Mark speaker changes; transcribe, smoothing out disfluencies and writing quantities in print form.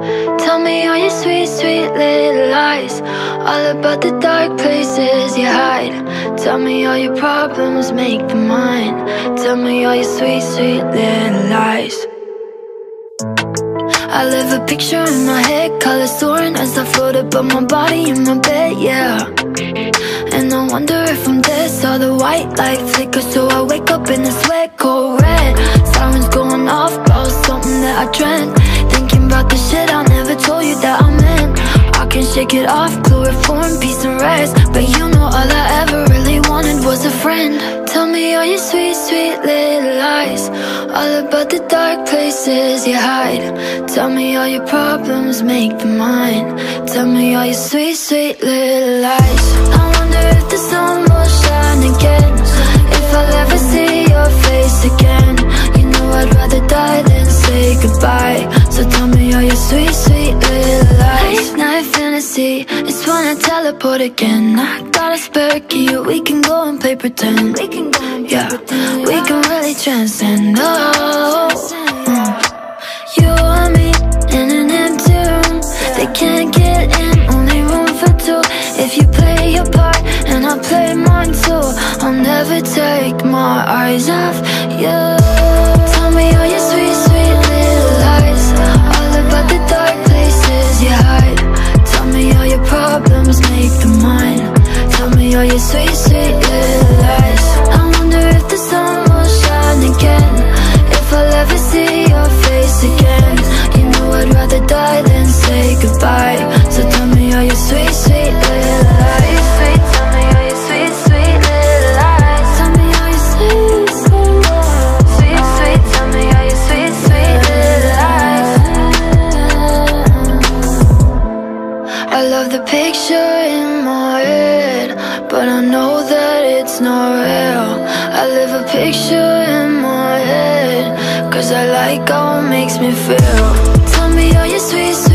Speaker 1: Tell me all your sweet, sweet little lies, all about the dark places you hide. Tell me all your problems, make them mine. Tell me all your sweet, sweet little lies. I live a picture in my head, colors soaring as I float above my body in my bed, yeah. And I wonder if I'm dead, saw the white light flicker, so I wake up in a sweat cold red. Sirens going off, about something that I dreamt. Thinking about the shit I never told you that I meant. I can shake it off, chloroform, peace and rest. But you know all I ever really wanted was a friend. Tell me all your sweet, sweet little lies, all about the dark places you hide. Tell me all your problems, make them mine. Tell me all your sweet, sweet little lies. I wonder if the sun will shine again, if I'll ever see your face again. You know I'd rather die than say goodbye. So tell me all your sweet, sweet little lies. Late night fantasy, it's when I teleport again. I got a spare key, we can go and play pretend. Yeah, we can really transcend. Oh, you and me in an empty room, they can't get in, only room for two. If you play your part and I play mine too, I'll never take my eyes off you. Tell me all your sweet, sweet little lies, all about the dark places you hide. Tell me all your problems, make them mine. Tell me all your sweet, sweet little lies. I wonder if the sun will shine again, if I'll ever see your face again. You know I'd rather die than say goodbye. So tell me all your sweet, sweet little lies. Sweet, tell me all your sweet, sweet little lies. Tell me all your sweet, sweet, sweet, sweet. Tell me all your sweet, sweet little lies. I love the picture in my head, but I know that it's not real. I live a picture in my head, cause I like how it makes me feel. Tell me all your sweet, sweet